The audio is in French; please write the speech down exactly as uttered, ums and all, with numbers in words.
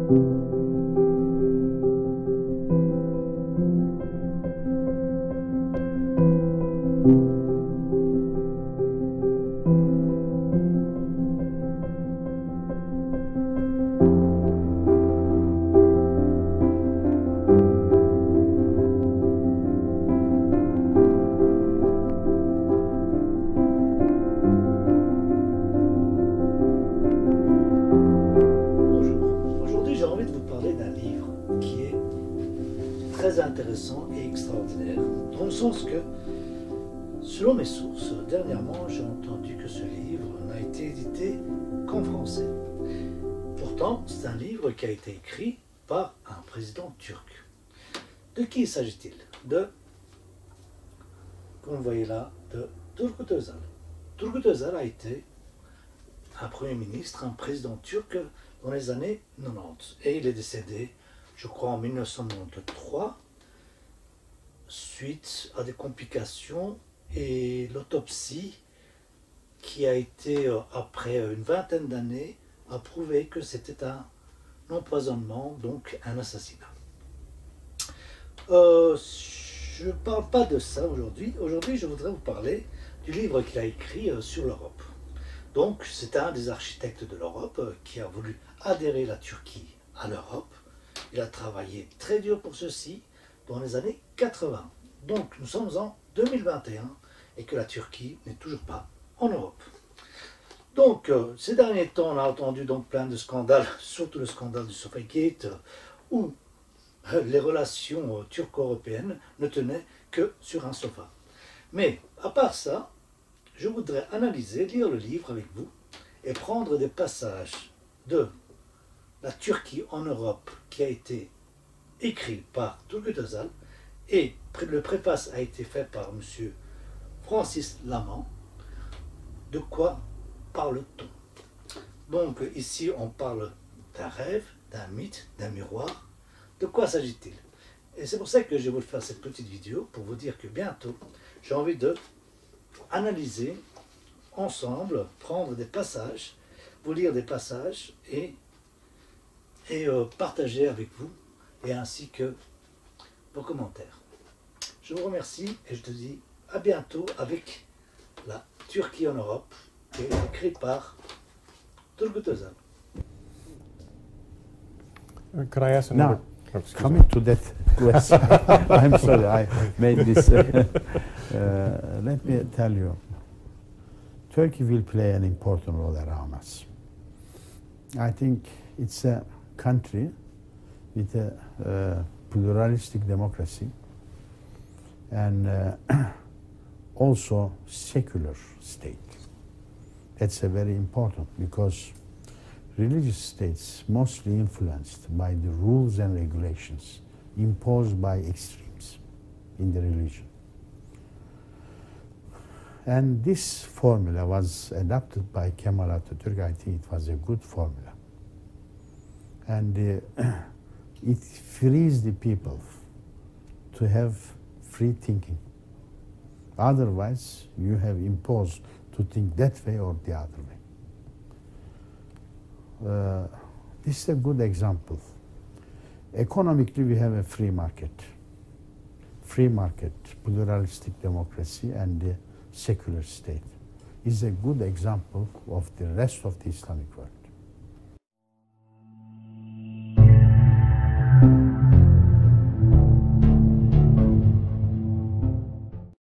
Très intéressant et extraordinaire, dans le sens que, selon mes sources, dernièrement j'ai entendu que ce livre n'a été édité qu'en français. Pourtant, c'est un livre qui a été écrit par un président turc. De qui s'agit-il? De, comme vous voyez là, de Turgut Özal. Turgut Özal a été un premier ministre, un président turc dans les années quatre-vingt-dix, et il est décédé, je crois, en mille neuf cent quatre-vingt-treize, suite à des complications, et l'autopsie qui a été, après une vingtaine d'années, a prouvé que c'était un empoisonnement, donc un assassinat. Euh, je ne parle pas de ça aujourd'hui. Aujourd'hui, je voudrais vous parler du livre qu'il a écrit sur l'Europe. Donc, c'est un des architectes de l'Europe qui a voulu adhérer la Turquie à l'Europe. Il a travaillé très dur pour ceci dans les années quatre-vingt. Donc nous sommes en deux mille vingt et un et que la Turquie n'est toujours pas en Europe. Donc euh, ces derniers temps, on a entendu donc plein de scandales, surtout le scandale du Sofagate, où euh, les relations euh, turco-européennes ne tenaient que sur un sofa. Mais à part ça, je voudrais analyser, lire le livre avec vous et prendre des passages de la Turquie en Europe qui a été écrit par Turgut Özal, et le préface a été fait par M. Francis Lamand. De quoi parle-t-on? Donc ici on parle d'un rêve, d'un mythe, d'un miroir. De quoi s'agit-il? Et c'est pour ça que je vais vous faire cette petite vidéo, pour vous dire que bientôt j'ai envie de analyser ensemble, prendre des passages, vous lire des passages et et euh, partager avec vous, et ainsi que vos commentaires. Je vous remercie et je te dis à bientôt avec la Turquie en Europe, qui est écrite par Turgut Özal. Could I ask Now, another? Oh, excuse coming me. to that question, I'm sorry I made this. Uh, uh, let me tell you, Turkey will play an important role around us. I think it's a country with a uh, pluralistic democracy and uh, also secular state. That's a very important, because religious states mostly influenced by the rules and regulations imposed by extremes in the religion. And this formula was adopted by Kemal Atatürk. I think it was a good formula. And uh, it frees the people to have free thinking. Otherwise, you have imposed to think that way or the other way. Uh, this is a good example. Economically, we have a free market. Free market, pluralistic democracy, and the secular state is a good example of the rest of the Islamic world.